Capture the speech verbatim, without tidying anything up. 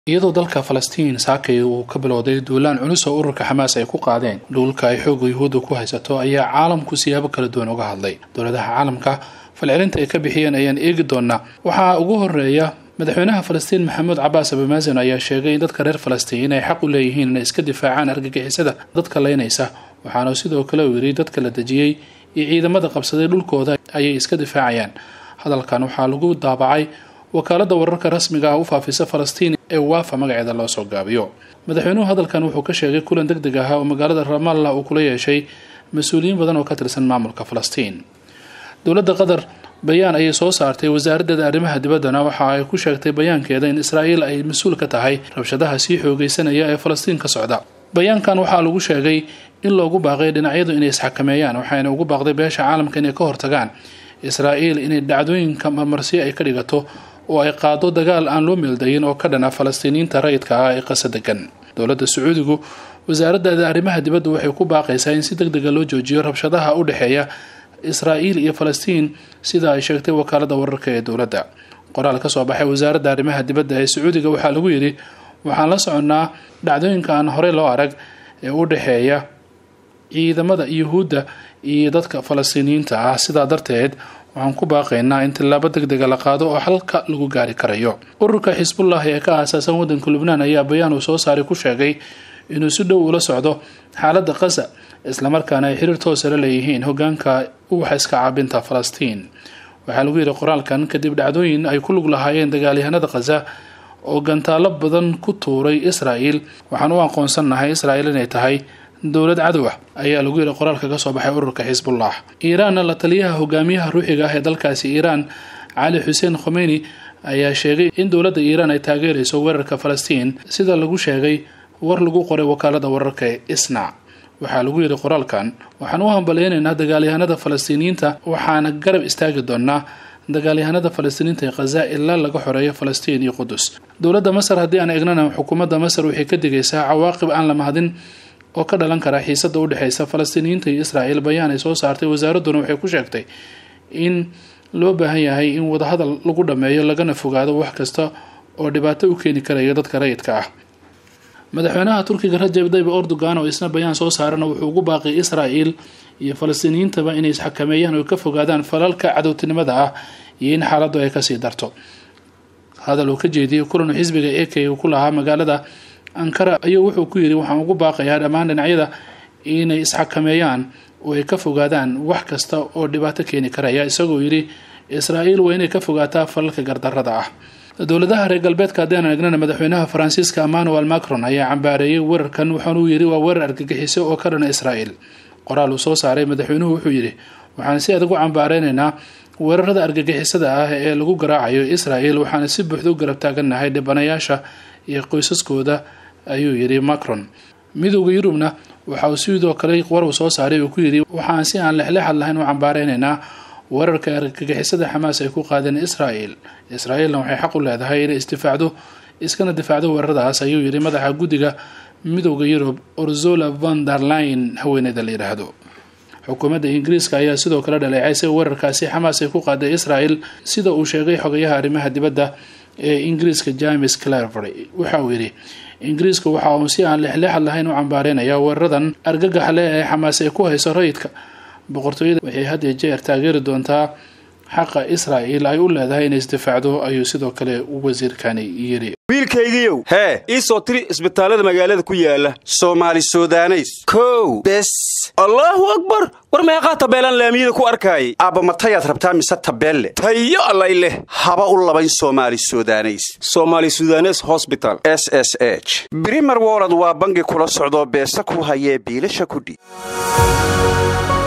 iyadoo dalka Falastiin saakay uu ka bilowday duulaan culus oo ururka Xamaas ay ku qaadeen dhulka ay xoog Yuhuudda ku haysato ayaa caalamku siyaabo kala duwan uga hadlay dowladaha caalamka falcelinta ay ka bixiyeen ayaan eegi doonaa waxa ugu horeeya madaxweynaha Falastiin Maxamuud Cabbaas Abumaasin ayaa sheegay in dadka reer Falastiin ay xaq u leeyihiin inay iska difaacaan argagixisada dadka leynaysa waxaana sidoo kale uu yiri dadka la dajiyay iyo ciidamada qabsaday dhulkooda ayay iska difaacayaan hadalkan waxa lagu daabacay wakaalada wararka rasmiga ah u faafisa Falastiin ee waafa magaceeda loo soo gaabiyo madaxweynuhu hadalkan wuxuu ka sheegay kulan degdeg ah oo magaalada Ramallah uu kula yeeshay mas'uuliyiin badan oo ka tirsan maamulka Falastiin dowladda Qatar bayaan ay soo saartay wasaaradda arrimaha dibaddana waxa ay ku sheegtay bayaankeeda in Israa'iil ay mas'uul ka tahay rabshadaha sii xoogaysanaya ee Falastiin ka socda bayaankan waxa lagu sheegay in loogu baaqay dhinacyadu inay isxakameeyaan waxayna ugu baaqday beesha caalamka inay ka hortagaan Israa'iil inay dhacdooyinka marmarsi ay ka dhigato oo ay qaado dagaal aan loo meeldayin oo ka dhana Falastiiniinta rayidka ah ee qasad degan dowladda Sacuudigu wasaaradda arrimaha dibadda waxay ku baaqaysaa in si degdeg ah loo joojiyo rabshadaha u dhaxeeya Israa'iil iyo Falastiin sida ay sheegtay wakaalada wararka ee dowladda qoraal ka soo baxay wasaaradda arrimaha dibadda ee Sacuudiga waxa lagu yiri waxaan la soconaa dhacdooyinka aan hore loo arag ee u dhaxeeya ciidamada Yuhuudda iyo dadka Falastiiniinta ah sida darteed waxaan ku baaqaynaa in tilaabo degdeg ah la qaado oo halka lagu gaari karayo ururka Xisbullah ee ka aasaasan wadanka Lubnaan ayaa bayaan uu soo saaray ku sheegay inuu si dhow ula socdo xaaladda Gaza isla markaana ay xiriir toos ah la leeyihiin hoggaanka waxa iska caabinta Falastiin waxa lagu yiri qoraalkan kadib dhacdooyin ay ku lug lahaayeen dagaalyahanada Gaza oo gantaalo badan ku tuuray Israa'iil waxaan u aqoonsanahay Israa'iil inay tahay dowlad cadow ah ayaa lagu yiri qoraalka ka soo baxay ururka Xisbullah Iiraan la taliyaha hogaamiyaha ruuxiga ah ee dalkaasi Iiraan Ali Hussein Khomeini ayaa sheegay in dowladda Iiraan ay taageerayso weerarka Falastiin sida lagu sheegay war lagu qoray wakaalada wararka ee Isna waxaa lagu yiri qoraalkan waxaan u hambaleynaynaa dagaalyahanada Falastiiniinta waxaana garab istaagi doonaa dagaalyahanada Falastiiniinta ee Gaza ilaa laga xoreeyo Falastiin iyo Qudus dowladda Masar haddii aan eegnana xukuumadda Masar waxay ka digaysaa cawaaqib aan la mahadin oo ka dhalan kara xiisada u dhaxaysa Falastiiniinta iyo Israa'iil bayaan ay soo saartay wasaaraduna waxay ku sheegtay in loo baahan yahay in wada hadal lagu dhameeyo lagana fogaado wax kasta oo dhibaato u keeni karayo dadka rayidka ah madaxweynaha Turkiga Rajab Tayyip Erdogan oo isna bayaan soo saarana wuxuu ugu baaqay Israa'iil iyo Falastiiniyiintaba inay isxakameeyaan oo ka fogaadaan falalka cadowtinimada ah iyo in xaaladdu ay ka sii darto hadal uu ka jeediyay kulan xisbiga A K uu ku lahaa magaalada Ankara ayuu wuxuu ku yiri waxaan ugu baaqayaa dhammaan dhinacyada inay isxakameeyaan oo ay ka fogaadaan wax kasta oo dhibaato keeni karaya isagoo yiri Israa'iil waa inay ka fogaataa falalka gardarrada ah dowladaha reer galbeedka hadaan eegnana madaxweynaha Faransiiska Emmanuel Macron ayaa cambaareeyay weerarkan waxaana uu yiri waa weerar argagixiso oo ka dhan Israa'iil qoraal uu soo saaray madaxweynuhu wuxuu yiri waxaan si adag u cambaareynaa weerarada argagixisada ah ee lagu garaacayo Israa'iil waxaana si buuxda u garab taaganahay dhibanayaasha iyo qoysaskooda ayuu yiri Macron midowga Yurubna waxa uu sidoo kale war uu soo saaray uu ku yiri waxaan si aan lexleexad lahayn u cambaareynaa weerarka argagixisada Xamaas ay ku qaadeen Israa'iil Israa'iilna waxay xaq u leedahay inay istifaacdo iskana difaacdo weeraradaas ayuu yiri madaxa guddiga midowga Yurub Ursula von der Leyen haweeneyda la yiraahdo xukuumadda Ingiriiska ayaa sidoo kale dhaleecaysay weerarkaasi Xamaas ay ku qaaday Israa'iil sida uu sheegay xogayaha arrimaha dibadda ee Ingiriiska James Cleverly waxa uu yiri Ingiriiska waxa uu si aan lexleexad lahayn u cambaareynaya weeraradan argagaxa leh ee Xamaas ay ku hayso rayidka boqortooyada waxay had iyo jeer taageeri doontaa xaqa Israa'iil ay u leedahay inay isdifaacdo ayuu sidoo kale wasiirkani yiri wiilkaygiiyow hee ii soo tiri isbitaalada magaalada ku yaala Soomaali Suudaneys kow bes Allahu akbar war meeqa tabeelan laamiyada ku arkay aaba matayaad rabtaa mise tabeelle tayo allay leh haba u labayn Soomaali Suudaneys Soomaali Suudaneys Hospital S S H Premier World waa bangi kula socdo beesa ku hayee biilasha kudhi